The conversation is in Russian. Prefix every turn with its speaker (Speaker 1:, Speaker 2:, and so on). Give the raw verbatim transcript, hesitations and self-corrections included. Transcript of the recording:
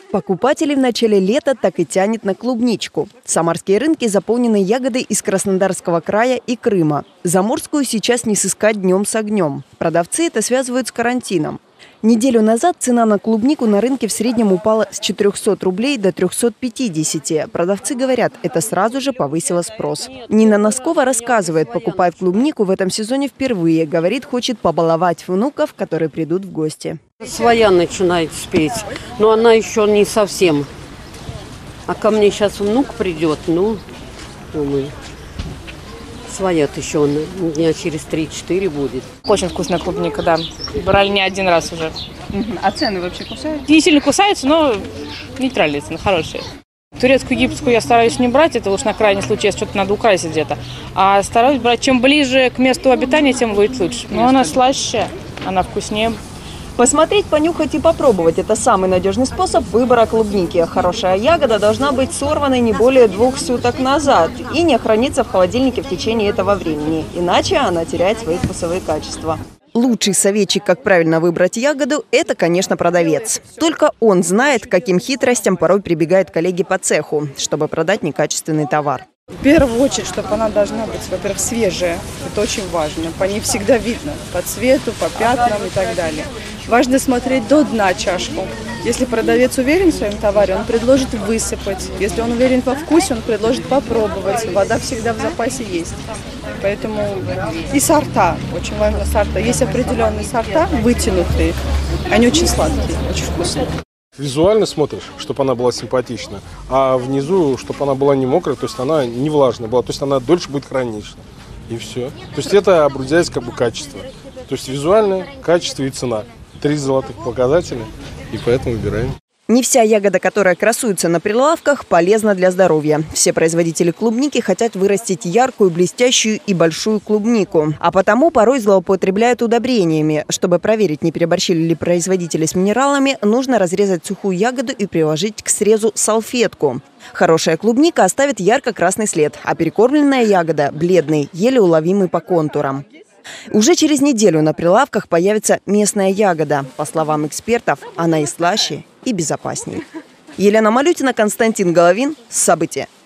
Speaker 1: Покупателей в начале лета так и тянет на клубничку. Самарские рынки заполнены ягодой из Краснодарского края и Крыма. Заморскую сейчас не сыскать днем с огнем. Продавцы это связывают с карантином. Неделю назад цена на клубнику на рынке в среднем упала с четырёхсот рублей до трёхсот пятидесяти. Продавцы говорят, это сразу же повысило спрос. Нина Носкова рассказывает, покупает клубнику в этом сезоне впервые. Говорит, хочет побаловать внуков, которые придут в гости.
Speaker 2: Своя начинает спеть, но она еще не совсем. А ко мне сейчас внук придет, ну, думаю, своя-то еще он дня через три-четыре будет.
Speaker 3: Очень вкусная клубника, да. Брали не один раз уже.
Speaker 1: А цены вообще кусаются?
Speaker 3: Не сильно кусаются, но нейтральные цены, хорошие. Турецкую, египетскую я стараюсь не брать, это уж на крайний случай, если что-то надо украсить где-то. А стараюсь брать, чем ближе к месту обитания, тем будет лучше. Но она слаще, она вкуснее.
Speaker 1: Посмотреть, понюхать и попробовать – это самый надежный способ выбора клубники. Хорошая ягода должна быть сорванной не более двух суток назад и не храниться в холодильнике в течение этого времени. Иначе она теряет свои вкусовые качества. Лучший советчик, как правильно выбрать ягоду – это, конечно, продавец. Только он знает, к каким хитростям порой прибегают коллеги по цеху, чтобы продать некачественный товар.
Speaker 4: В первую очередь, чтобы она должна быть, во-первых, свежая. Это очень важно. По ней всегда видно. По цвету, по пятнам и так далее. Важно смотреть до дна чашку. Если продавец уверен в своем товаре, он предложит высыпать. Если он уверен во вкусе, он предложит попробовать. Вода всегда в запасе есть. Поэтому и сорта. Очень важно сорта. Есть определенные сорта, вытянутые. Они очень сладкие, очень вкусные.
Speaker 5: Визуально смотришь, чтобы она была симпатична, а внизу, чтобы она была не мокрая, то есть она не влажная была, то есть она дольше будет храниться. И все. То есть это определяется как бы качество. То есть визуально, качество и цена. Три золотых показателя, и поэтому выбираем.
Speaker 1: Не вся ягода, которая красуется на прилавках, полезна для здоровья. Все производители клубники хотят вырастить яркую, блестящую и большую клубнику. А потому порой злоупотребляют удобрениями. Чтобы проверить, не переборщили ли производители с минералами, нужно разрезать сухую ягоду и приложить к срезу салфетку. Хорошая клубника оставит ярко-красный след, а перекормленная ягода – бледный, еле уловимый по контурам. Уже через неделю на прилавках появится местная ягода. По словам экспертов, она и слаще, и безопаснее. Елена Малютина, Константин Головин. События.